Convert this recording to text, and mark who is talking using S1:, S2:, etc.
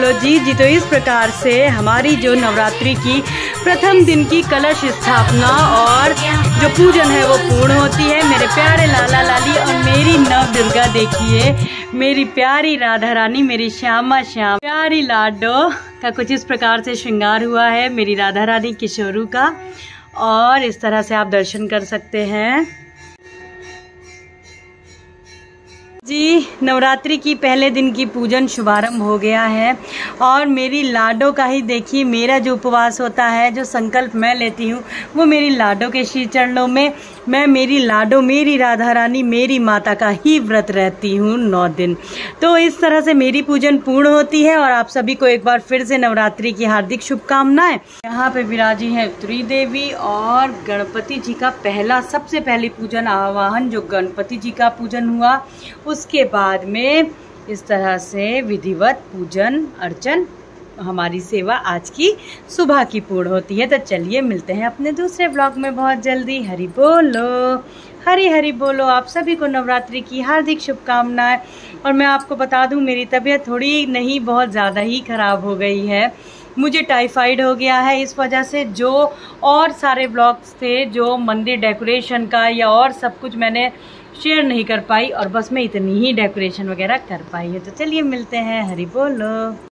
S1: लो जी तो इस प्रकार से हमारी जो नवरात्रि की प्रथम दिन की कलश स्थापना और जो पूजन है वो पूर्ण होती है। मेरे प्यारे लाला लाली और मेरी नव दुर्गा देखिए, मेरी प्यारी राधा रानी, मेरी श्यामा श्याम प्यारी लाडो का कुछ इस प्रकार से श्रृंगार हुआ है मेरी राधा रानी किशोरू का। और इस तरह से आप दर्शन कर सकते हैं जी। नवरात्रि की पहले दिन की पूजन शुभारंभ हो गया है और मेरी लाडो का ही देखिए, मेरा जो उपवास होता है, जो संकल्प मैं लेती हूँ वो मेरी लाडो के श्री चरणों में मैं मेरी लाडो, मेरी राधा रानी, मेरी माता का ही व्रत रहती हूँ 9 दिन। तो इस तरह से मेरी पूजन पूर्ण होती है और आप सभी को एक बार फिर से नवरात्रि की हार्दिक शुभकामनाएं। यहाँ पे विराजी है उत्तरी देवी और गणपति जी का सबसे पहली पूजन आवाहन जो गणपति जी का पूजन हुआ, उसके बाद में इस तरह से विधिवत पूजन अर्चन हमारी सेवा आज की सुबह की पूर्ण होती है। तो चलिए मिलते हैं अपने दूसरे ब्लॉग में बहुत जल्दी। हरि बोलो, हरि हरि बोलो। आप सभी को नवरात्रि की हार्दिक शुभकामनाएं। और मैं आपको बता दूं, मेरी तबीयत थोड़ी नहीं बहुत ज़्यादा ही खराब हो गई है। मुझे टाइफाइड हो गया है, इस वजह से जो और सारे ब्लॉग्स थे जो मंदिर डेकोरेशन का या और सब कुछ मैंने शेयर नहीं कर पाई और बस मैं इतनी ही डेकोरेशन वगैरह कर पाई है। तो चलिए मिलते हैं। हरि बोलो।